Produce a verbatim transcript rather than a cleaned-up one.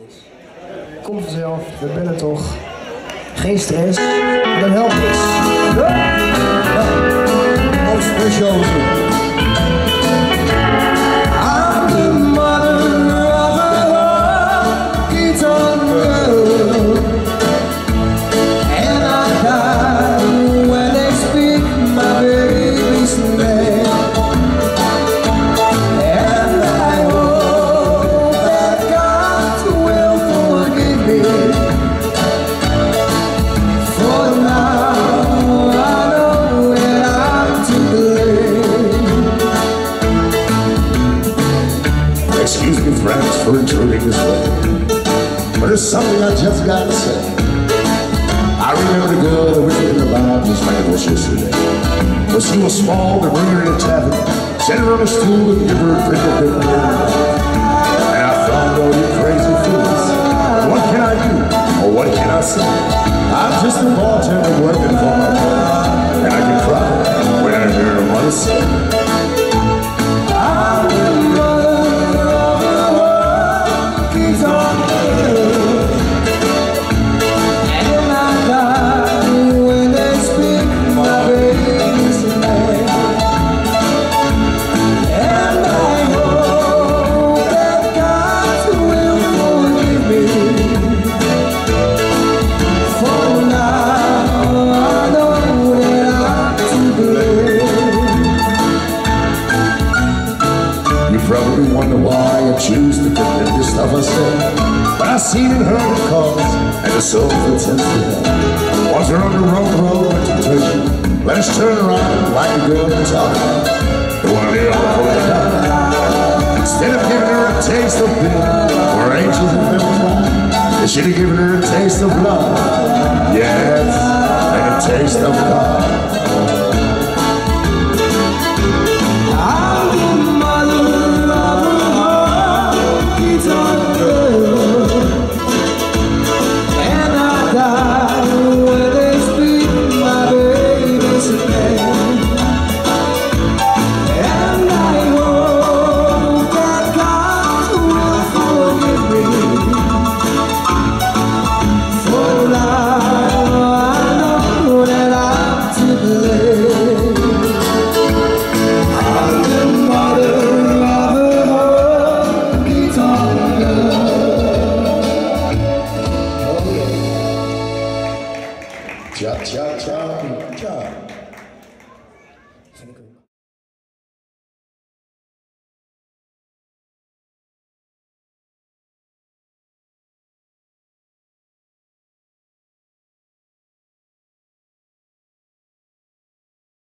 is. Komt vanzelf, we bellen toch. Geen stress, dan helpt niks. Ook speciaal. I'm the mother of a guitar girl, and I die when they speak my baby's name. And I hope that God will forgive me, for now I know that I'm to blame. Excuse me, friends, for intruding this way, but there's something I just gotta say. I remember the girl that we were thinking about just like it was yesterday. But she was small and bring her in a tavern, set her on a stool and give her a drink of bitter water. And I thought, oh, you crazy fools, what can I do, or what can I say? I'm just a bartender working for my friend, and I can cry when I hear her mother say, probably wonder why I choose to forget this stuff I said, but I seen and heard the cause, and the soul that tends to that. Once we're on the wrong road of temptation, let us turn around like a girl can talk about, the one they all for the God. Instead of giving her a taste of bitter, or angels and devils lie, they should have given her a taste of love, yes, and a taste of God.